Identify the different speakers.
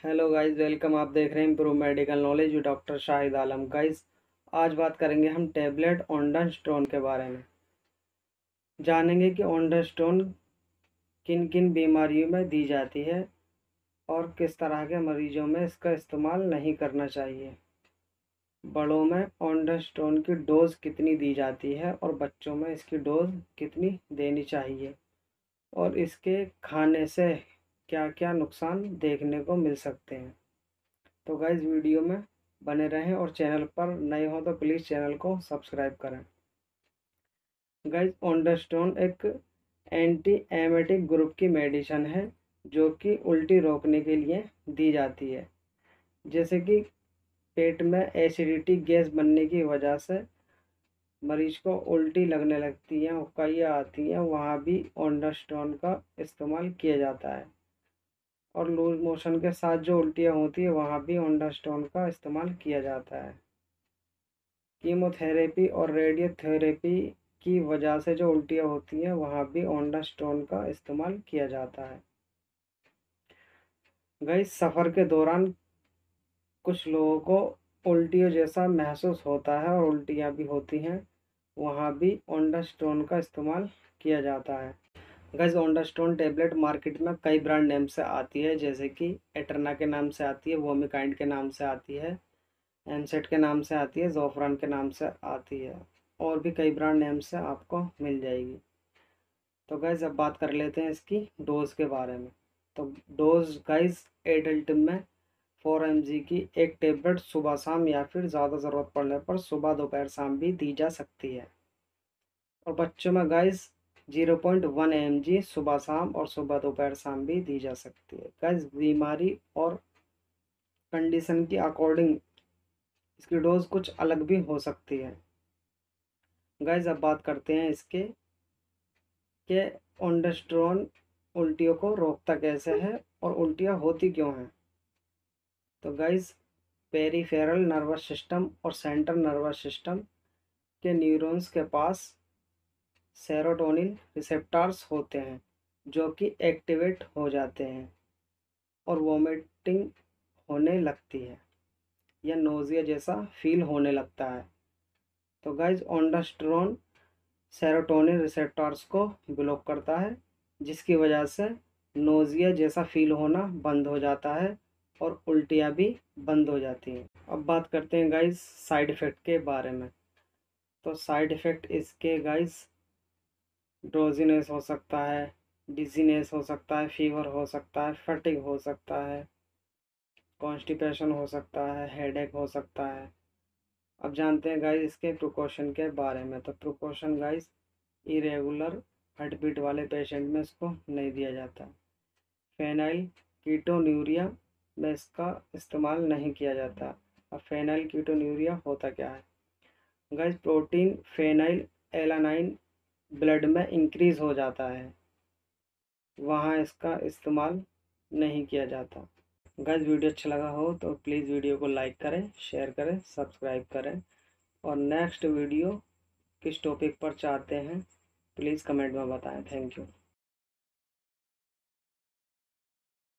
Speaker 1: Hello guys, welcome. आप देख रहे हैं improve medical knowledge doctor Shahid Alam. Guys, आज बात करेंगे हम टैबलेट ऑन्डास्टोन के बारे में। जानेंगे कि ऑन्डास्टोन किन किन बीमारियों में दी जाती है और किस तरह के मरीजों में इसका इस्तेमाल नहीं करना चाहिए। बड़ों में ऑन्डास्टोन की डोज कितनी दी जाती है और बच्चों में इसकी डोज कितनी देनी चाहिए, और इसके खाने से क्या क्या नुकसान देखने को मिल सकते हैं। तो गाइज, वीडियो में बने रहें और चैनल पर नए हो तो प्लीज़ चैनल को सब्सक्राइब करें। गाइज, ऑन्डास्टोन एक एंटी एमेटिक ग्रुप की मेडिसिन है जो कि उल्टी रोकने के लिए दी जाती है। जैसे कि पेट में एसिडिटी गैस बनने की वजह से मरीज को उल्टी लगने लगती है, उबकाइयाँ आती हैं, वहाँ भी ऑन्डास्टोन का इस्तेमाल किया जाता है। और लूज मोशन के साथ जो उल्टियाँ होती है वहाँ भी ऑन्डास्टोन का इस्तेमाल किया जाता है। कीमोथेरेपी और रेडियोथेरेपी की वजह से जो उल्टियाँ होती हैं वहाँ भी ऑन्डास्टोन का इस्तेमाल किया जाता है। गाइस, सफ़र के दौरान कुछ लोगों को उल्टियों जैसा महसूस होता है और उल्टियाँ भी होती हैं, वहाँ भी ऑन्डास्टोन का इस्तेमाल किया जाता है। गाइस, ऑन्डास्टोन टेबलेट मार्केट में कई ब्रांड नेम से आती है, जैसे कि एटर्ना के नाम से आती है, वोमिकाइंड के नाम से आती है, एनसेट के नाम से आती है, ज़ोफ्रान के नाम से आती है, और भी कई ब्रांड नेम से आपको मिल जाएगी। तो गाइज, अब बात कर लेते हैं इसकी डोज़ के बारे में। तो डोज़ गाइज, एडल्ट में 4 mg की एक टेबलेट सुबह शाम या फिर ज़्यादा ज़रूरत पड़ने पर सुबह दोपहर शाम भी दी जा सकती है। और बच्चों में गाइज 0.1 mg सुबह शाम और सुबह दोपहर शाम भी दी जा सकती है। गाइज, बीमारी और कंडीशन की अकॉर्डिंग इसकी डोज कुछ अलग भी हो सकती है। गाइज, अब बात करते हैं इसके कि ऑन्डास्टोन उल्टियों को रोकता कैसे है और उल्टियाँ होती क्यों हैं। तो गाइज, पेरिफेरल नर्वस सिस्टम और सेंट्रल नर्वस सिस्टम के न्यूरॉन्स के पास सेरोटोनिन रिसेप्टर्स होते हैं जो कि एक्टिवेट हो जाते हैं और वोमिटिंग होने लगती है या नोज़िया जैसा फील होने लगता है। तो गाइज, ऑन्डास्टोन सेरोटोनिन रिसेप्टर्स को ब्लॉक करता है, जिसकी वजह से नोज़िया जैसा फील होना बंद हो जाता है और उल्टियाँ भी बंद हो जाती हैं। अब बात करते हैं गाइस साइड इफ़ेक्ट के बारे में। तो साइड इफ़ेक्ट इसके गाइस ड्रोजीनेस हो सकता है, डिजीनेस हो सकता है, फीवर हो सकता है, फटीग हो सकता है, कॉन्स्टिपेशन हो सकता है, हेडेक हो सकता है। अब जानते हैं गाइस इसके प्रिकॉशन के बारे में। तो precaution guys, irregular heart beat वाले पेशेंट में इसको नहीं दिया जाता। फेनाइल कीटोन्यूरिया में इसका इस्तेमाल नहीं किया जाता। अब फेनाइल कीटोन्यूरिया होता क्या है guys? Protein phenylalanine blood में इंक्रीज हो जाता है, वहाँ इसका इस्तेमाल नहीं किया जाता। गाइस, वीडियो अच्छा लगा हो तो प्लीज़ वीडियो को लाइक करें, शेयर करें, सब्सक्राइब करें। और नेक्स्ट वीडियो किस टॉपिक पर चाहते हैं प्लीज़ कमेंट में बताएं। Thank you.